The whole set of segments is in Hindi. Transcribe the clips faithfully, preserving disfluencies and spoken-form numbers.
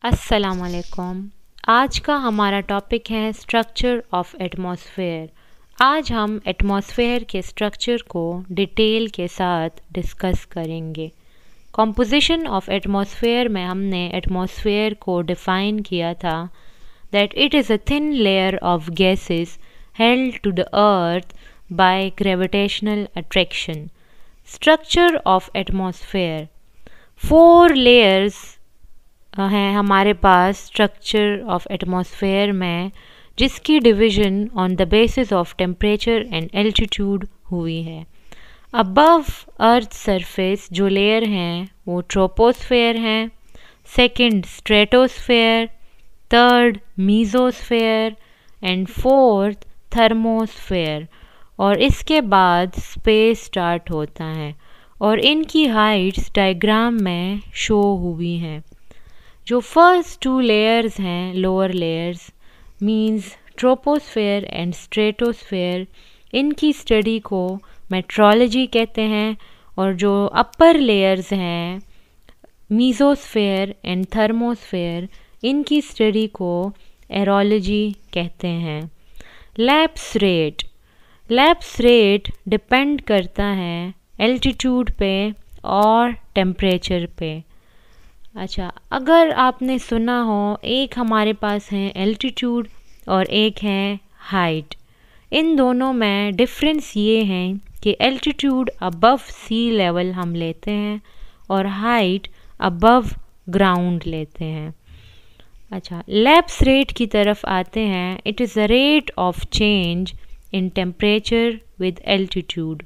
अस्सलामुअलैकुम। आज का हमारा टॉपिक है स्ट्रक्चर ऑफ एटमॉस्फेयर। आज हम एटमॉस्फेयर के स्ट्रक्चर को डिटेल के साथ डिस्कस करेंगे। कॉम्पोजिशन ऑफ एटमॉस्फेयर में हमने एटमॉस्फेयर को डिफ़ाइन किया था that it is a thin layer of gases held to the earth by gravitational attraction. Structure of atmosphere, four layers हैं हमारे पास स्ट्रक्चर ऑफ एटमॉस्फेयर में, जिसकी division on the basis of temperature and altitude हुई है। अबव अर्थ सरफेस जो लेयर हैं वो ट्रोपोस्फेयर हैं, second stratosphere, third mesosphere and fourth thermosphere. और इसके बाद स्पेस स्टार्ट होता है और इनकी हाइट्स डायग्राम में शो हुई हैं। जो फर्स्ट टू लेयर्स हैं lower layers means troposphere and stratosphere, इनकी स्टडी को मेट्रोलॉजी कहते हैं। और जो अपर लेयर्स हैं मीजोस्फेयर एंड थर्मोस्फेयर, इनकी स्टडी को एरोलॉजी कहते हैं। Lapse rate, lapse rate depend करता है एल्टीट्यूड पे और टेम्परेचर पे। अच्छा, अगर आपने सुना हो एक हमारे पास है एल्टीट्यूड और एक है हाइट। इन दोनों में डिफरेंस ये है कि एल्टीट्यूड अबव सी लेवल हम लेते हैं और हाइट अबव ग्राउंड लेते हैं। अच्छा, लैप्स रेट की तरफ आते हैं। It is the rate of change in temperature with altitude.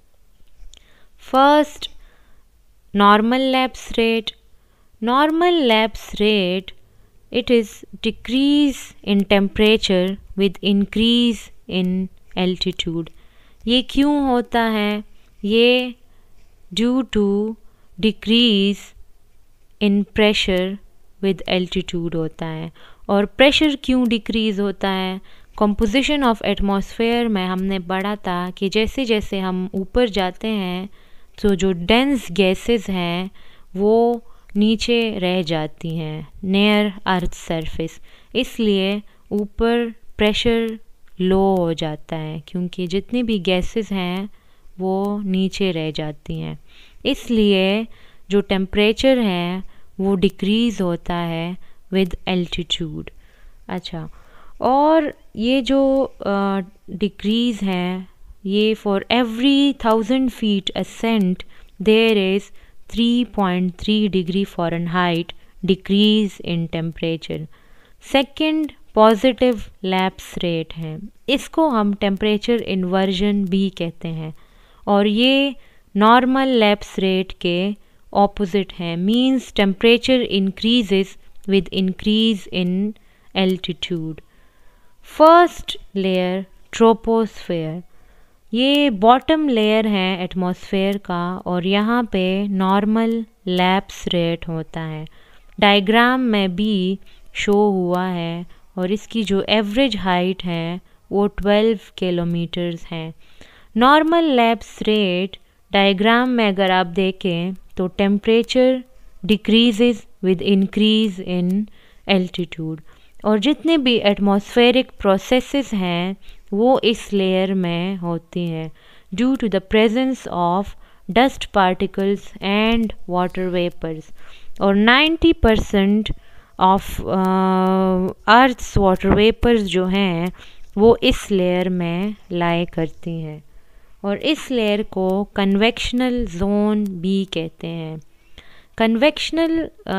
First, normal lapse rate. Normal lapse rate, it is decrease in temperature with increase in altitude. ये क्यों होता है? ये due to decrease in pressure with altitude होता है। और pressure क्यों decrease होता है? composition of atmosphere में हमने पढ़ा था कि जैसे जैसे हम ऊपर जाते हैं तो जो dense gases हैं वो नीचे रह जाती हैं नियर अर्थ सरफेस, इसलिए ऊपर प्रेशर लो हो जाता है क्योंकि जितनी भी गैसेस हैं वो नीचे रह जाती हैं। इसलिए जो टेम्परेचर है वो डिक्रीज़ होता है विद एल्टीट्यूड। अच्छा, और ये जो डिक्रीज़ है ये for every thousand feet ascent there is three point three degree Fahrenheit decrease in temperature. Second positive lapse rate है, इसको हम टेम्परेचर इन्वर्जन भी कहते हैं और ये नॉर्मल लैप्स रेट के ऑपोजिट है। Means temperature increases with increase in altitude. First layer troposphere, ये बॉटम लेयर है एटमॉस्फेयर का और यहाँ पे नॉर्मल लैप्स रेट होता है। डायग्राम में भी शो हुआ है और इसकी जो एवरेज हाइट है वो ट्वेल्व किलोमीटर्स है। नॉर्मल लैप्स रेट डायग्राम में अगर आप देखें तो temperature decreases with increase in altitude और जितने भी एटमॉस्फेरिक प्रोसेसेस हैं वो इस लेयर में होती हैं due to the presence of dust particles and water vapours. और ninety percent of earth's water vapours जो हैं वो इस लेयर में लाई करती हैं और इस लेयर को कन्वेक्शनल जोन भी कहते हैं। कन्वेक्शनल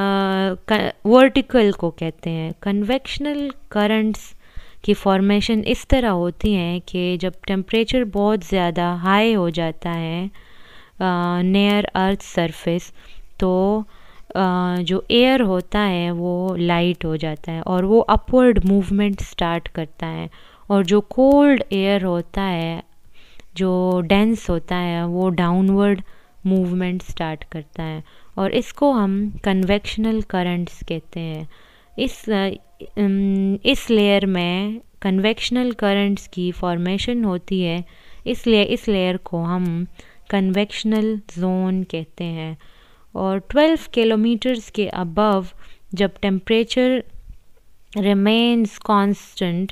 वर्टिकल को कहते हैं। कन्वेक्शनल करंट्स की फॉर्मेशन इस तरह होती हैं कि जब टेम्परेचर बहुत ज़्यादा हाई हो जाता है नियर अर्थ सरफेस तो uh, जो एयर होता है वो लाइट हो जाता है और वो अपवर्ड मूवमेंट स्टार्ट करता है और जो कोल्ड एयर होता है जो डेंस होता है वो डाउनवर्ड मूवमेंट स्टार्ट करता है और इसको हम कन्वेक्शनल करंट्स कहते हैं। इस इस लेयर में कन्वेक्शनल करंट्स की फॉर्मेशन होती है, इसलिए इस लेयर को हम कन्वेक्शनल जोन कहते हैं। और ट्वेल्व किलोमीटर्स के अबव जब temperature remains constant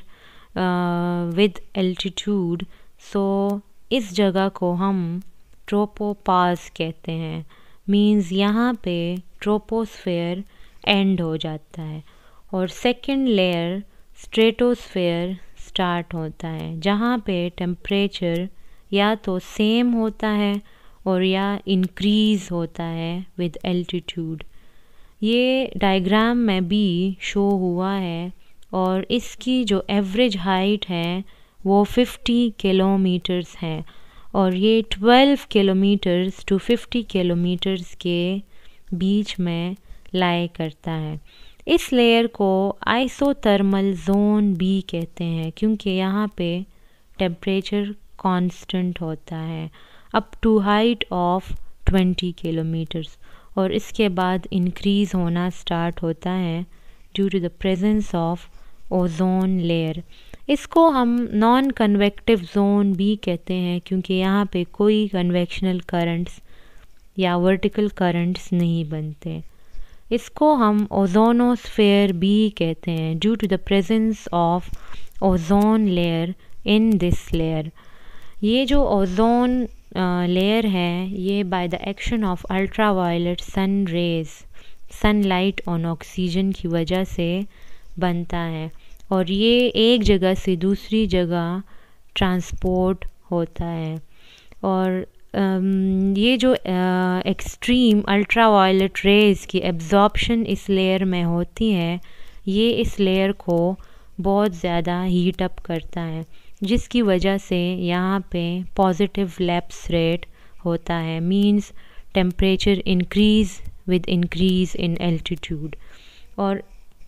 with altitude, so इस जगह को हम ट्रोपोपाज कहते हैं। मीन्स यहाँ पे ट्रोपोस्फेयर एंड हो जाता है और सेकंड लेयर स्ट्रेटोस्फेयर स्टार्ट होता है, जहाँ पे टेम्परेचर या तो सेम होता है और या इंक्रीज़ होता है विद एल्टीट्यूड। ये डायग्राम में भी शो हुआ है और इसकी जो एवरेज हाइट है वो फिफ्टी किलोमीटर्स है और ये twelve kilometres to fifty kilometres के बीच में लाई करता है। इस लेयर को आइसोथर्मल जोन भी कहते हैं क्योंकि यहाँ पे टेम्परेचर कांस्टेंट होता है up to height of twenty kilometres और इसके बाद इंक्रीज़ होना स्टार्ट होता है due to the presence of ozone layer. इसको हम नॉन कन्वेक्टिव जोन भी कहते हैं क्योंकि यहाँ पे कोई कन्वेक्शनल करंट्स या वर्टिकल करंट्स नहीं बनते। इसको हम ओजोनोस्फेयर भी कहते हैं due to the presence of ozone layer in this layer. ये जो ओजोन लेयर है ये by the action of ultraviolet sun rays, sunlight on oxygen की वजह से बनता है और ये एक जगह से दूसरी जगह ट्रांसपोर्ट होता है। और um, ये जो एक्सट्रीम अल्ट्रावायलेट रेज की एब्जॉर्प्शन इस लेयर में होती है, ये इस लेयर को बहुत ज़्यादा हीट अप करता है, जिसकी वजह से यहाँ पे पॉजिटिव लैप्स रेट होता है। Means temperature increase with increase in altitude. और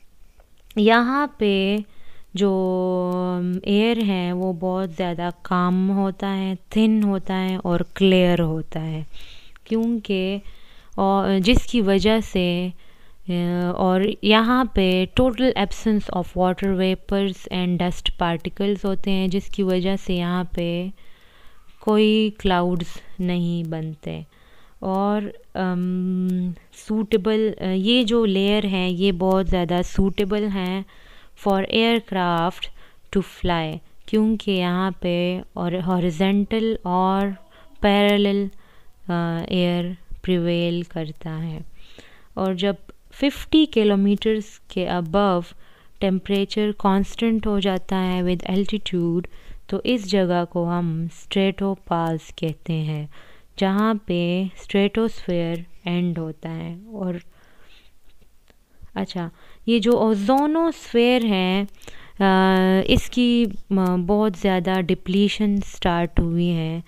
यहाँ पे जो एयर है वो बहुत ज़्यादा काम होता है, थिन होता है और क्लियर होता है क्योंकि और जिसकी वजह से और यहाँ पे total absence of water vapours and dust particles होते हैं, जिसकी वजह से यहाँ पे कोई क्लाउड्स नहीं बनते। और सूटेबल um, ये जो लेयर हैं ये बहुत ज़्यादा सूटेबल हैं फॉर एयरक्राफ्ट टू फ्लाई क्योंकि यहाँ पे और हॉरिजेंटल और पैरेलल एयर प्रिवेल करता है। और जब फिफ्टी किलोमीटर्स के अबव टेम्परेचर कांस्टेंट हो जाता है विद एल्टीट्यूड, तो इस जगह को हम स्ट्रेटोपाज कहते हैं, जहाँ पे स्ट्रेटोस्फेयर एंड होता है। और अच्छा, ये जो ओजोनोस्फेयर है आ, इसकी बहुत ज़्यादा डिप्लीशन स्टार्ट हुई है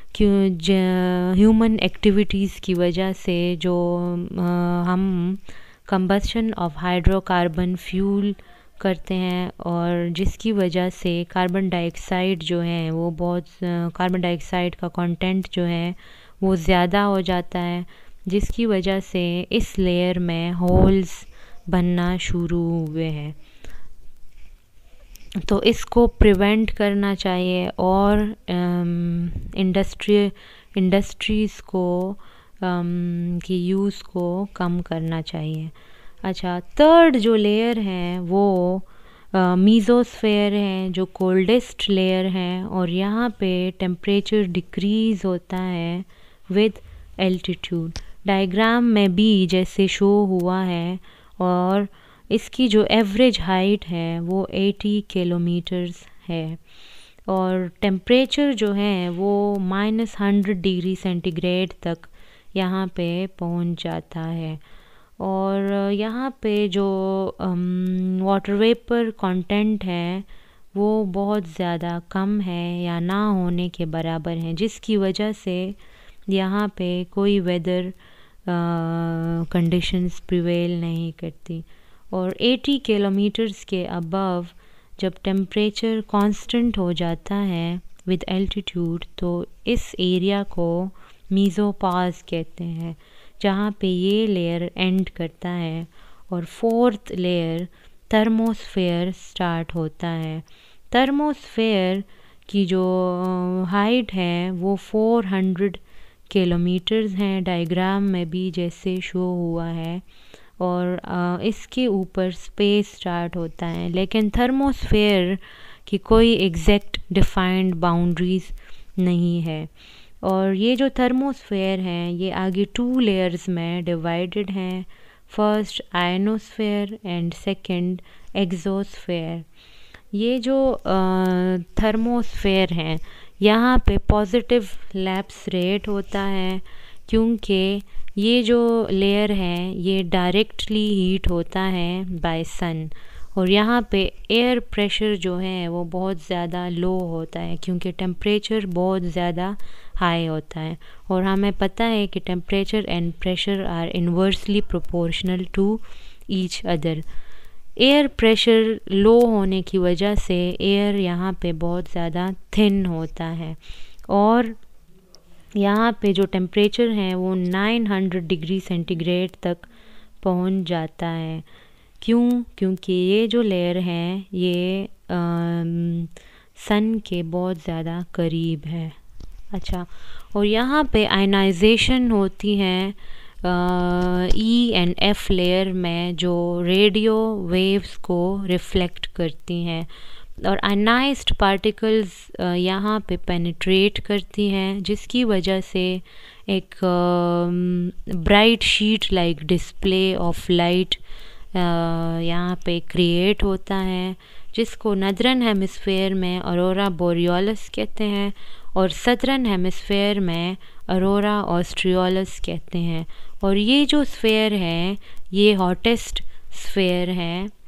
क्यों ह्यूमन एक्टिविटीज़ की वजह से। जो आ, हम कंबस्शन ऑफ हाइड्रोकार्बन फ्यूल करते हैं और जिसकी वजह से कार्बन डाइऑक्साइड जो है वो बहुत कार्बन डाइऑक्साइड का कंटेंट जो है वो ज़्यादा हो जाता है, जिसकी वजह से इस लेयर में होल्स बनना शुरू हुए हैं। तो इसको प्रिवेंट करना चाहिए और इंडस्ट्री इंडस्ट्रीज़ को um, की यूज़ को कम करना चाहिए। अच्छा, थर्ड जो लेयर है वो मीज़ोस्फेयर है, जो कोल्डेस्ट लेयर है और यहाँ पे टेम्परेचर डिक्रीज़ होता है विद एल्टीट्यूड। डायग्राम में भी जैसे शो हुआ है और इसकी जो एवरेज हाइट है वो अस्सी किलोमीटर्स है और टेम्परेचर जो है वो माइनस हंड्रेड डिग्री सेंटीग्रेड तक यहाँ पे पहुँच जाता है। और यहाँ पे जो वाटर वेपर कंटेंट है वो बहुत ज़्यादा कम है या ना होने के बराबर है, जिसकी वजह से यहाँ पे कोई वेदर कंडीशंस प्रिवेल नहीं करती। और अस्सी किलोमीटर्स के अबव जब टेम्परेचर कांस्टेंट हो जाता है विद एल्टीट्यूड, तो इस एरिया को मीज़ोपाज कहते हैं, जहाँ पे ये लेयर एंड करता है और फोर्थ लेयर थर्मोस्फेयर स्टार्ट होता है। थर्मोस्फेयर की जो हाइट है वो फोर हंड्रेड किलोमीटर्स हैं, डायग्राम में भी जैसे शो हुआ है। और आ, इसके ऊपर स्पेस स्टार्ट होता है। लेकिन थर्मोस्फेयर की कोई एग्जैक्ट डिफाइंड बाउंड्रीज नहीं है। और ये जो थर्मोस्फेयर हैं ये आगे टू लेयर्स में डिवाइडेड हैं, first ionosphere and second exosphere. ये जो थर्मोस्फेयर हैं यहाँ पे पॉजिटिव लैप्स रेट होता है, क्योंकि ये जो लेयर है ये डायरेक्टली हीट होता है बाय सन। और यहाँ पे एयर प्रेशर जो है वो बहुत ज़्यादा लो होता है, क्योंकि टेम्परेचर बहुत ज़्यादा हाई होता है। और हमें पता है कि temperature and pressure are inversely proportional to each other. Air pressure low होने की वजह से एयर यहाँ पे बहुत ज़्यादा थिन होता है, और यहाँ पे जो टेम्परेचर है वो नौ सौ डिग्री सेंटीग्रेड तक पहुँच जाता है। क्यों? क्योंकि ये जो लेयर है ये सन के बहुत ज़्यादा करीब है। अच्छा, और यहाँ पे आयनाइजेशन होती है ई एंड एफ लेयर में, जो रेडियो वेव्स को रिफ्लेक्ट करती हैं, और आयनाइज्ड पार्टिकल्स यहाँ पे पेनिट्रेट करती हैं, जिसकी वजह से एक bright sheet like display of light यहाँ पे क्रिएट होता है, जिसको नदरन हेमिस्फेयर में ऑरोरा बोरियोलस कहते हैं और सदरन हेमिस्फेयर में ऑरोरा ऑस्ट्रियोलस कहते हैं। और ये जो स्फेयर है ये हॉटेस्ट स्फेयर है